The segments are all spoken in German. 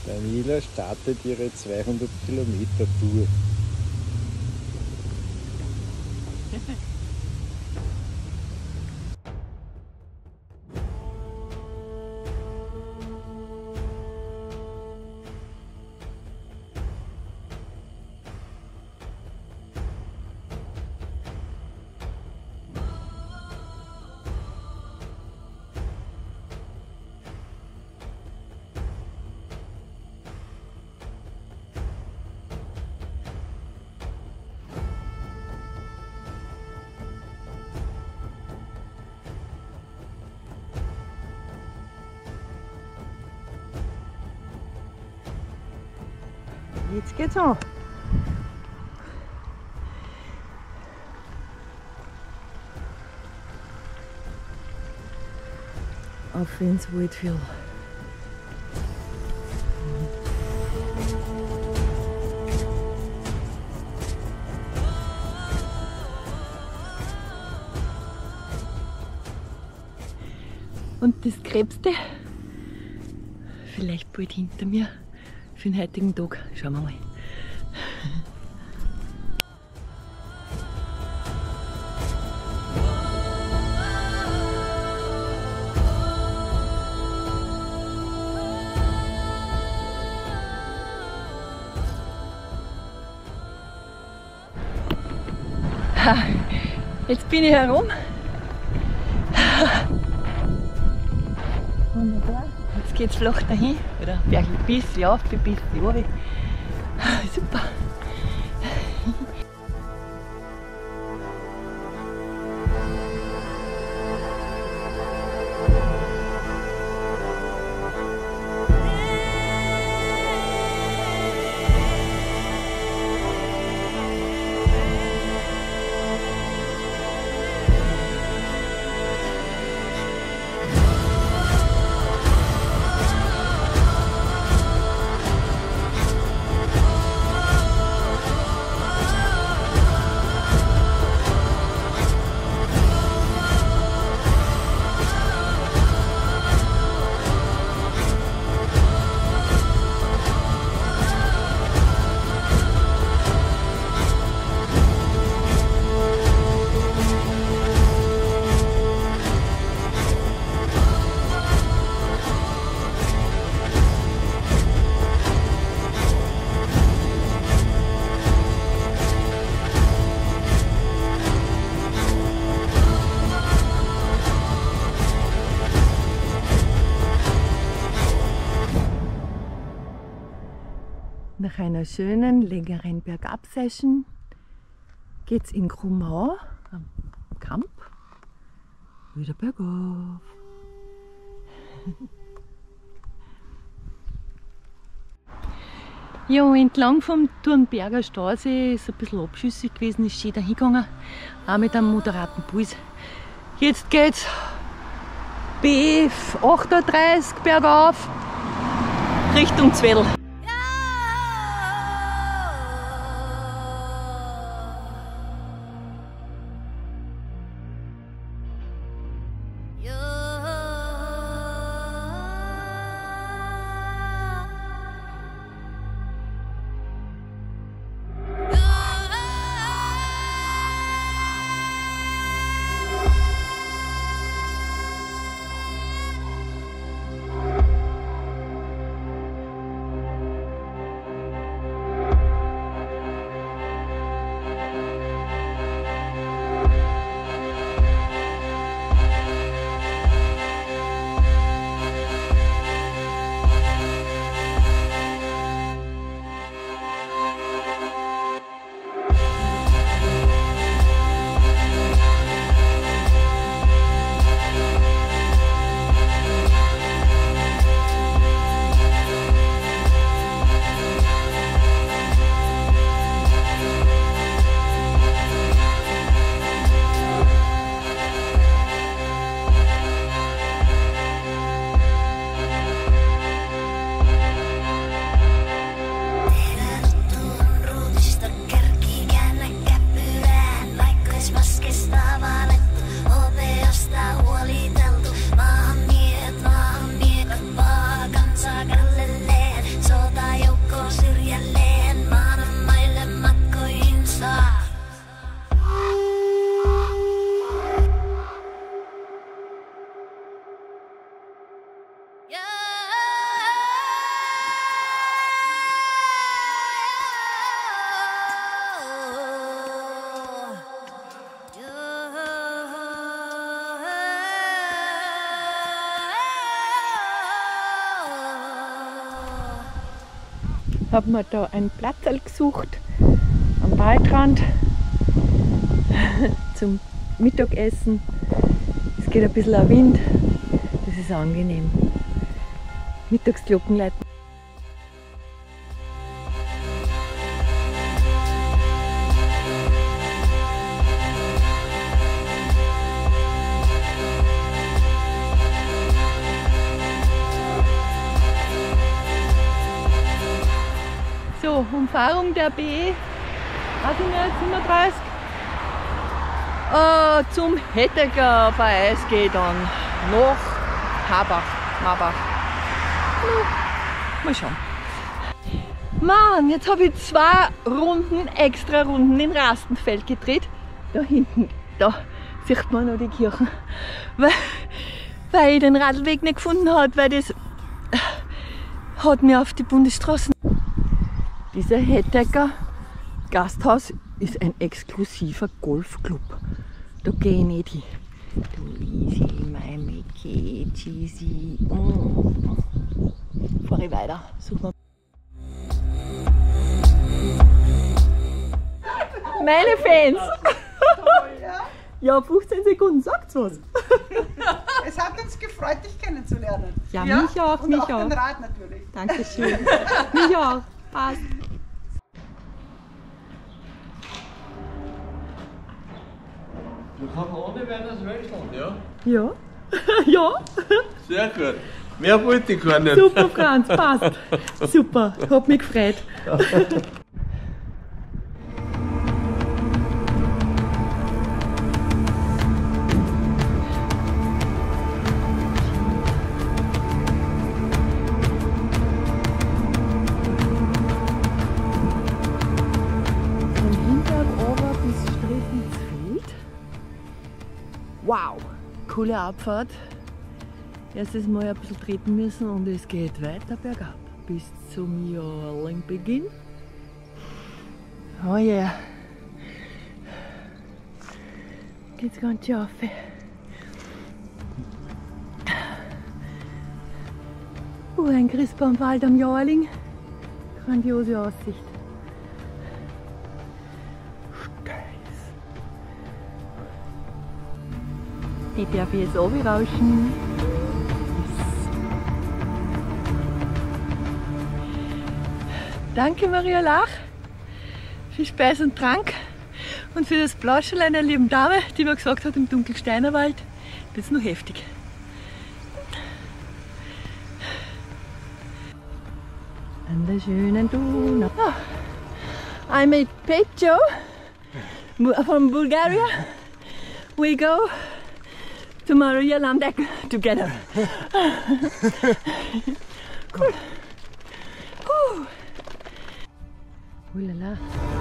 Daniela startet ihre 200 Kilometer Tour. Jetzt geht's an. Auf ins Waldviertel. Und das Gröbste, vielleicht bald hinter mir, für den heutigen Tag. Schauen wir mal. Jetzt bin ich herum. Wunderbar. Jetzt geht's flach dahin. Oder berg ein bisschen auf, ein bisschen runter. Super. Nach einer schönen, längeren Bergab-Session geht es in Krummau am Kamp wieder bergauf. Ja, entlang vom Turnberger Stausee ist ein bisschen abschüssig gewesen, ist schön dahin gegangen, auch mit einem moderaten Puls. Jetzt geht's B38 bergauf Richtung Zweddl. Habe mir da einen Platz gesucht am Waldrand zum Mittagessen. Es geht ein bisschen ein Wind, das ist angenehm. Mittagsglocken läuten. So, Umfahrung der B, 37, zum Hettecker Vereis geht dann nach Marbach. Mal schauen. Mann, jetzt habe ich 2 extra Runden in Rastenfeld gedreht. Da hinten, da sieht man noch die Kirche. Weil ich den Radlweg nicht gefunden habe, weil das hat mir auf die Bundesstraßen. Dieser Hettecker Gasthaus ist ein exklusiver Golfclub. Da gehe ich nicht hin. Du Lisi, mein Mickey, Cheesy. Fahre ich weiter. Such mal. Meine Fans! Ja, 15 Sekunden, sagt's was. Es hat uns gefreut, dich kennenzulernen. Ja, mich auch, und mich auch. auch. Den Rad natürlich. Dankeschön. Mich auch. Passt. Du kannst ohne Weihnachts wechseln, ja? Ja. Ja. Sehr gut. Mehr wollte ich gar nicht. Super, Franz, passt. Super, hat mich gefreut. Von Hinterhofer bis Strittensfeld. Wow, coole Abfahrt. Erstes Mal ein bisschen treten müssen und es geht weiter bergab bis zum Jorlingbeginn. Oh yeah. Geht's ganz schön rauf. Ein Christbaumwald am Jorling. Grandiose Aussicht. Steils. Die darf ich jetzt runterrauschen. Danke Maria Lach für Speis und Trank und für das Plauschel einer lieben Dame, die mir gesagt hat, im Dunkelsteinerwald wird es noch heftig. An der schönen Donau. Oh, I met Pecho from Bulgaria. We go to Maria Landeck together. Cool. Oh la la.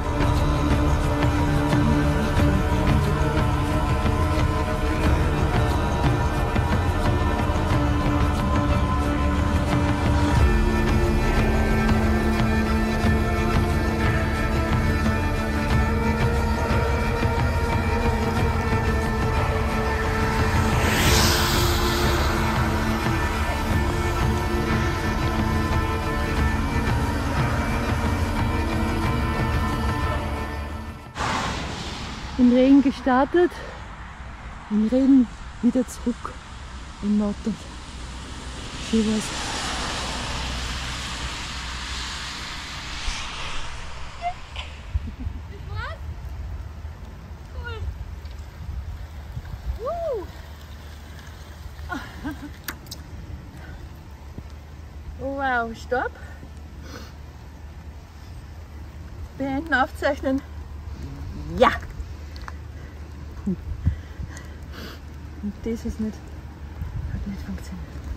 Im Regen gestartet, im Regen wieder zurück im Norden. Schön was. Oh wow, stopp. Beenden, aufzeichnen. Ja! Und das ist nicht, hat nicht funktioniert.